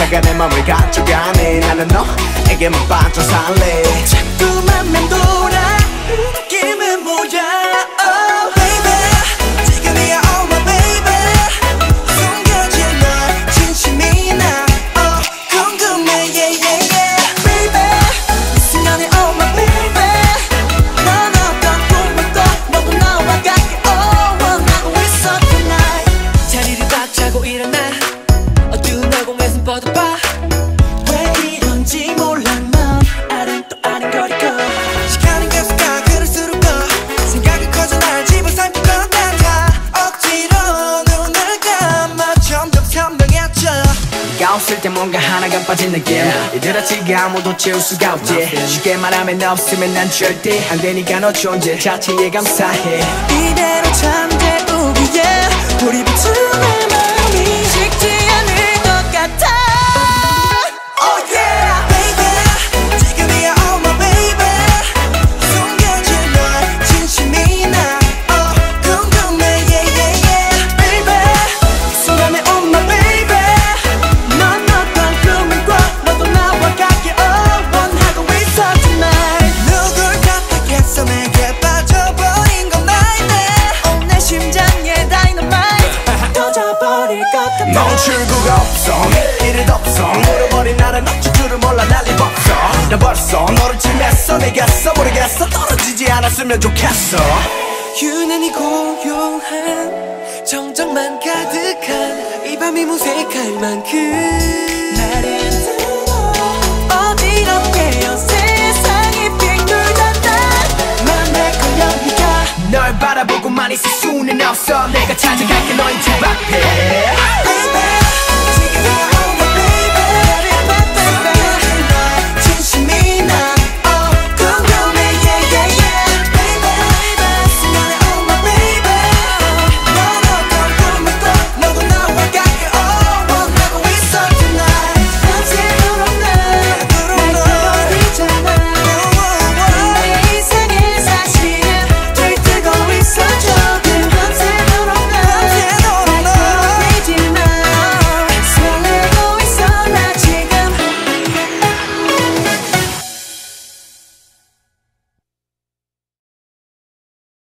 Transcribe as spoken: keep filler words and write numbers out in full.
너가 내 맘을 가져가네. 나는 너에게만 빠져 살래. 자꾸만 맴돌아 느낌은 뭐야. Oh baby 지금이야 oh my baby. 숨겨진 널 진심이 나 oh 궁금해 yeah yeah yeah. Baby 이 순간에 oh my baby. 넌 어떤 꿈을 꿔 너도 나와 같게 oh 원하고 있어 tonight. 자리를 꽉 차고 일어나 어두운 얼공에선 뻗어봐. 왜 이런지 몰라 넌 아른 또 아른거리고. 시간은 계속 가 그럴수록 더 생각이 커져 날 집을 삼킬 것 같아. 억지로 눈을 감아 점점 선명해져. 네가 없을 때 뭔가 하나가 빠진 느낌. 이들아치가 아무도 채울 수가 없지. 쉽게 말하면 너 없으면 난 절대 안 되니까 너 존재 자체에 감사해. 이대로 잠재우기에 우리 비추는 마음이 식지 않을 것 같아. Oh yeah baby 지금이야 oh my baby. 숨겨진 널 진심이 나 oh 궁금해 yeah yeah yeah. Baby 이 순간에 oh my baby. 넌 어떤 꿈을 꿔 너도 나와 같게 oh 원하고 있어 tonight. 누굴 같았겠어 내게 빠져버린 건 나인데 oh 내 심장에 dynamite 터져버릴 것 같아. 멈출 수가 없어 일도 없어 물어버린 나를 어쩔 줄을 몰라 난리 없어. 나 벌써 너를 지냈어 내겠어 모르겠어 떨어지지 않았으면 좋겠어. 유난히 고요한 정적만 가득한 이 밤이 무색할 만큼 나를 들어 어지럽게요 세상이 빙 돌던다. 맘에 걸려 네가 널 바라보고만 있을 수는 없어. 내가 찾아갈게 너의 집 앞에. Baby